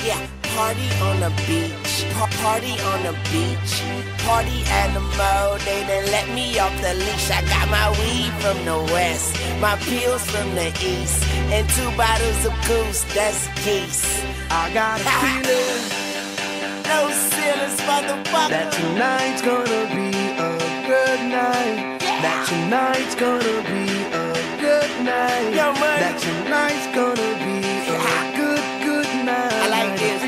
Yeah, party on the beach, party on the beach, party animal, they done let me off the leash. I got my weed from the west, my pills from the east, and 2 bottles of goose, that's geese. I got a feeling, no ceilings, motherfucker, that tonight's gonna be a good night. That tonight's gonna be a good night. Yo, man. That tonight's gonna be a good night. I like this.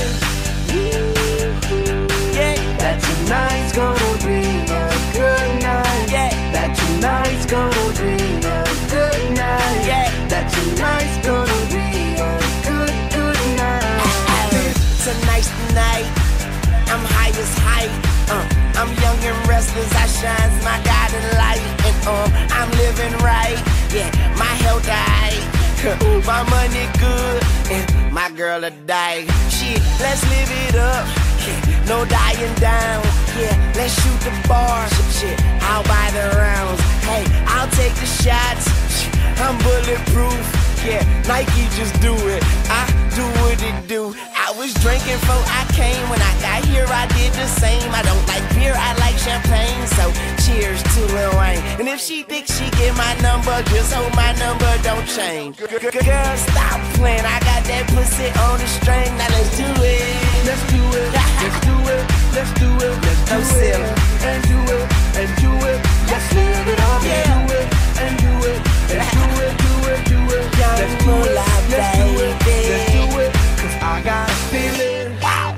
Yeah. That tonight's gonna be a good night. Yeah. That tonight's gonna be a good night. Yeah. That tonight's gonna be a good night. Tonight's the night, I'm high as height. I'm young and restless, I shines my guiding light. And I'm living right, yeah, my health aight. My money good, and my girl a die. Shit, let's live it up, yeah, no dying down. Yeah, let's shoot the bar, shit, I'll buy the rounds. Hey, I'll take the shots, I'm bulletproof. Yeah, Nike just do it, I do what it do. I was drinking before I came, when I got here I did the same. I don't like beer, I like champagne, so cheers to Lil Wayne. And if she thinks she get my number, just hold my number, don't change. Girl, stop playing, I got that pussy on the string, now let's do it. Let's do it, let's do it, let's do it, let's do it, and do it, and do it. Let's live it up, and do it, and do it, and do it, do it, do it. Let's do it, let's do it, let's do it. 'Cause I got a feeling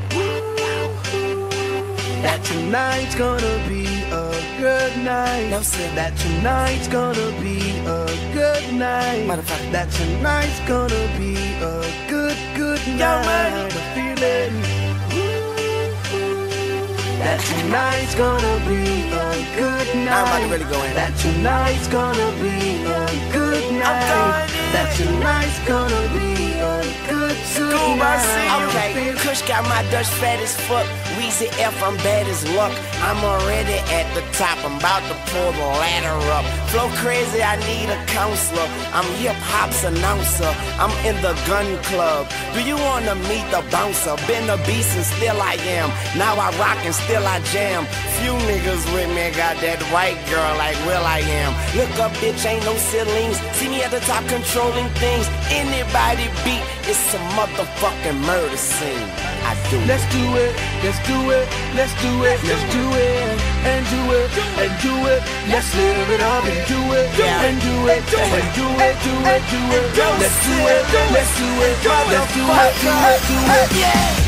that tonight's gonna be a good night. No, sir. That tonight's gonna be a good night. Motherfucker. That tonight's gonna be a good night. A feeling that tonight's gonna be a good night. I'm about to really go in. That tonight's gonna be a good night. That tonight's gonna be a good night. Okay, Kush got my Dutch fat as fuck. Weezy F, I'm bad as luck. I'm already at the top, I'm about to pull the ladder up. Flow crazy, I need a counselor. I'm hip-hop's announcer, I'm in the gun club. Do you wanna meet the bouncer? Been a beast and still I am. Now I rock and still I jam. Few niggas with me got that white girl like Will I Am. Look up, bitch, ain't no ceilings. See me at the top controlling things. Anybody beat, it's a motherfucking murder scene. I do it. Let's do it, let's do it, let's do it, let's do it, and do it, and do it. Let's live it up and do it, and do it, and do it, do it, do it. Let's do it, let's do it, let's do it, do it, do it. Yeah.